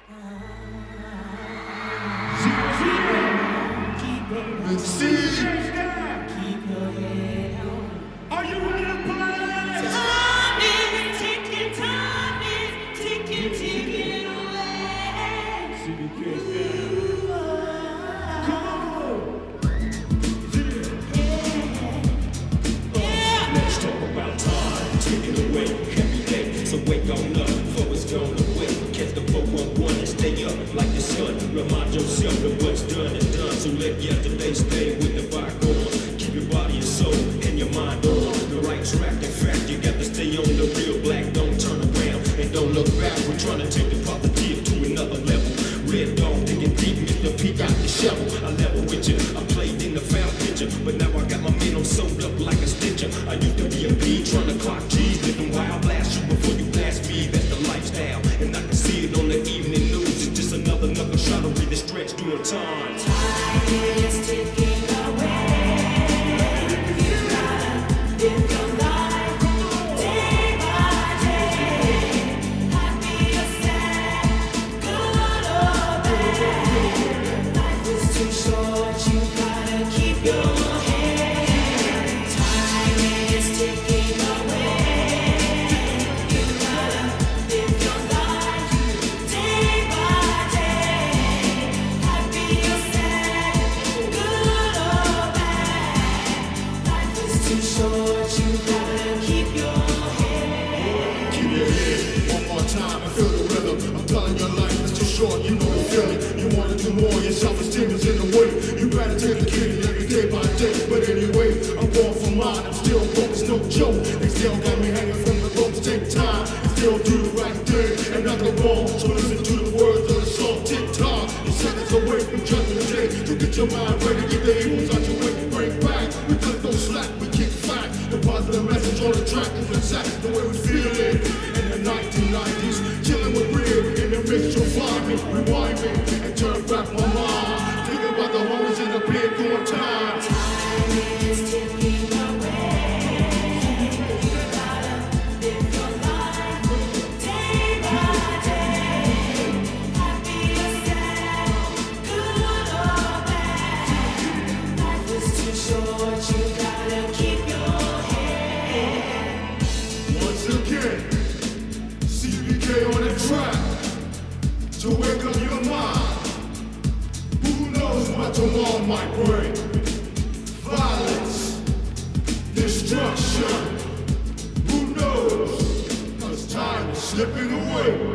Keep your head on. Are you ready to play? Time is ticking, ticking away. CBK, come on. Yeah. Let's talk about time ticking away. Every day, so wake on up before it's gone away. Catch the 411 and stay up like the sun. Remind yourself that what's done is done. So let yesterday stay with the bygones. Keep your body and soul and your mind on the right track. In fact, you got to stay on the real black. Don't turn around and don't look back. We're trying to take the positive to another level. Red dog digging deep, Mr. P got the shovel. I level with you. I played in the foul picture, but now I got my mental sewed up like a stitcher. I used to be a P trying to clock G's, living wild. Blast you before you blast me. That's the lifestyle, and I can see it on the evening news. It's just another knuckle shot to read the stretch doing time. Time is ticking away. You gotta live your life day by day. Happy or sad, good or bad. Life is too short, you gotta keep your head. Time is ticking away. You gotta live your life day by day. Happy or sad, good or bad. Life is too short, you gotta keep your head. Keep your head one more time and feel the rhythm. I'm telling your life is too short, you know the feeling. You want to do more, your self-esteem is in the way. You better take a kid every day by day. But anyway, I'm going for mine, I'm still broke, it's no joke. They still got me hanging from the ropes. Take time and still do the right thing and not go wrong. So listen to the words of the song, tick tock. You're seconds away from judging the day. So get your mind ready, get the evils out your way. Bring back, we just don't slack, we kick back. The positive message on the track is exact the way we feel it. In the 1990s, chilling with real in the mix, you'll find me, rewind me, and turn back my mind. Thinking about the homies in the pit doing time. Time is ticking away. You gotta live your life day by day. Happy or sad, good or bad. Life is too short, you gotta keep your head. Once again, CBK on the track to wake up your mind. Who knows what tomorrow might bring? Violence, destruction. Who knows? 'Cause time is slipping away.